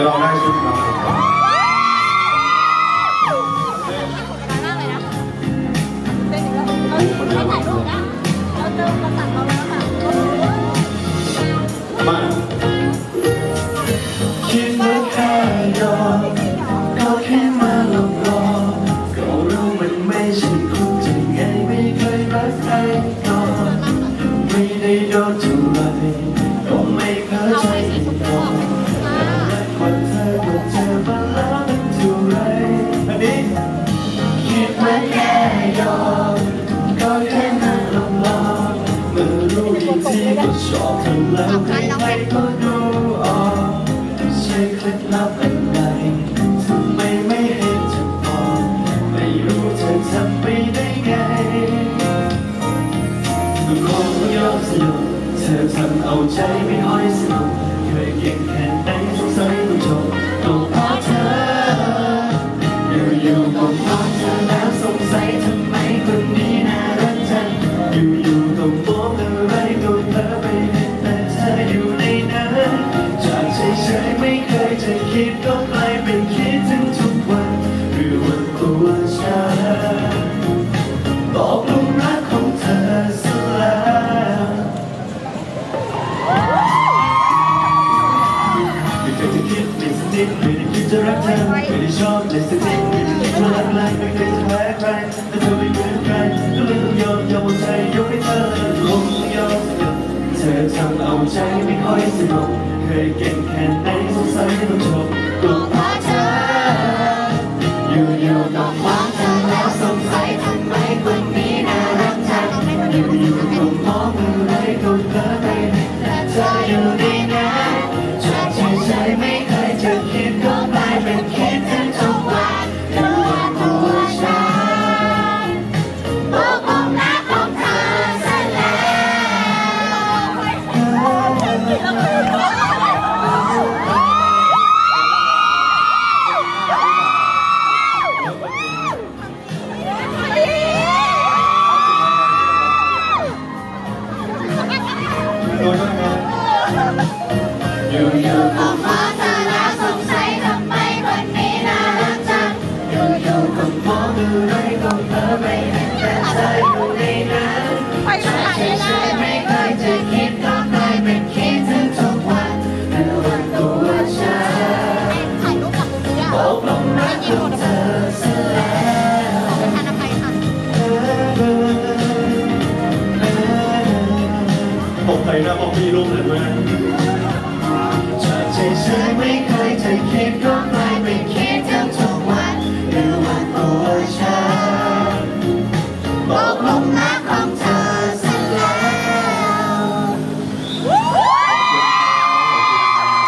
ลองได้ชุดครับมาคิดว่าแค่ยอมก็แค่มาหลอกหลอกก็รู้มันไม่ใช่คุณจะไงไม่เคยรักใครก่อนไม่ได้โดนเท่าไรก็ไม่เข้าใจก่อนรักคนเธอก็เจอมาแล้วมันเท่าไรอันนี้คิดว่าแค่ยอมก็แค่มาหลอกหลอกเมื่อรู้อีกทีก็ชอบเธอแล้วใครๆก็ดูออกใช่เคล็ดลับอะไรทำไมไม่เห็นจะบอกไม่รู้เธอทำไปได้ไงคงยอมสนุกเธอทำเอาใจไม่ค่อยสนุกเคยเก่งแค่ไหนสงสัยต้องจบก็เพราะเธออยู่ๆก็เพราะเธอแล้วสงสัยทำไมคนนี้น่ารักจังอยู่ๆก็มองอะไรก็เพ้อไปเห็นแต่เธออยู่ในนั้นจากเฉยๆไม่เคยจะคิดก็กลายเป็นคิดถึงทุกวันหรือว่าตัวฉันตกหลุมรักของเธอซะแล้วไม่เคยจะคิดไม่สนิทไม่ได้คิดจะรักเธอไม่ได้ชอบเลยสักนิดไม่ได้คิดว่ารักเลยไม่เคยจะแพ้ใครแต่เธอไม่เหมือนใครก็เลยต้องยอมเอาใจยกให้เธอคงยอมสนุกเธอทำเอาใจไม่ค่อยสนุกเคยเก่งแค่ไหนสงสัยต้องจบก็เพราะเธออยู่ๆก็มองเธอแล้วสงสัยทำไมคนนี้น่ารักจังอยู่ๆก็มองอะไรก็เพ้อไปแต่เธออยู่ในนั้นจากเฉยๆไม่เคยจะคิดก็กลายเป็นคิดถึงทุกวันหรือว่าตัวฉันตกหลุมรักของเธอซะแล้วอยู่ๆก็มองเธอแล้วสงสัยทำไมคนนี้น่ารักจังอยู่ๆก็มองอะไรก็เพ้อไปเห็นแต่เธออยู่ในนั้นจากเฉยๆไม่เคยจะคิดก็กลายเป็นคิดถึงทุกวันหรือว่าตัวฉันตกหลุมรักของเธอซะแล้วผมไปนะบอกมีลมเลยไหมจากเฉย